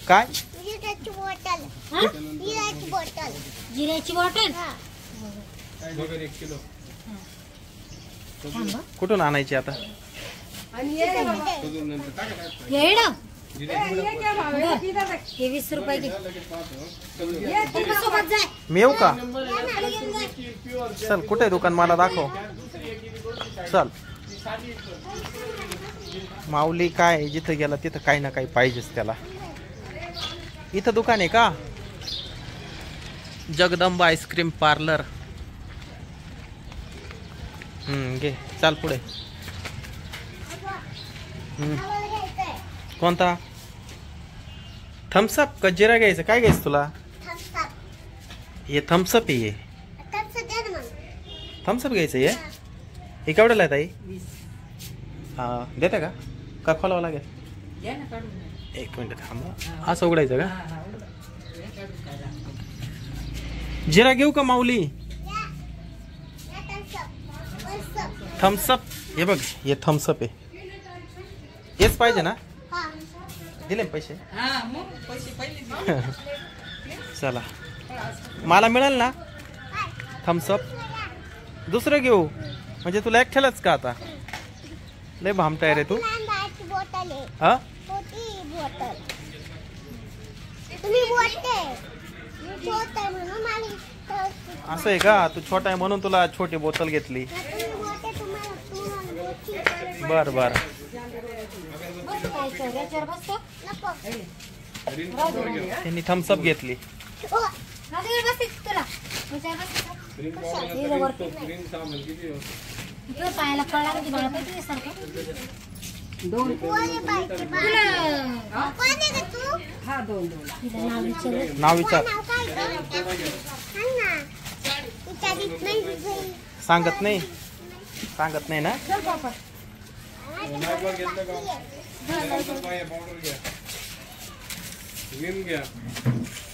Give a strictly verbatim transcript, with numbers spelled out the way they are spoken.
काय जिऱ्याची बॉटल जिऱ्याची बॉटल जिऱ्याची बॉटल एक किलो कुठून आणायची आता? हे वीस रुपये घे. सोबत जाय. मी येऊ का? चल कुठे दुकान मला दाखव. चल माऊली काय जिथं गेला तिथं काही ना काही पाहिजेच त्याला. इथं दुकान आहे का? Jagdamba ice-cream parlour. हम्म घे चाल पुढे. हम्म कोणता? थम्सअप का जिरा घ्यायचं? काय घ्यायचं तुला? हे थम्सअप आहे. थम्सअप घ्यायचं आहे. हे केवढ्याला आहे ताई? हा देता का? का खोलावं लागेल? एक मिनिट थांबा. असं उघडायचं का? जिरा घेऊ का माऊली? थम्सअप हे बघ हे थम्सअप आहे. हेच पाहिजे ना? दिले पैसे? चला मला मिळेल ना थम्सअप? दुसरं घेऊ म्हणजे तुला एकट्यालाच का आता? लय भामटाय रे तू. हा असं आहे का? तू छोटा आहे म्हणून तुला छोटी बोतल घेतली. बर बर त्यांनी थम्सअप घेतली. पायाला कळला की मला पाहिजे सारखं. दोन नाव विचार. सांगत नाही सांगत नाही ना? पावडर घ्या.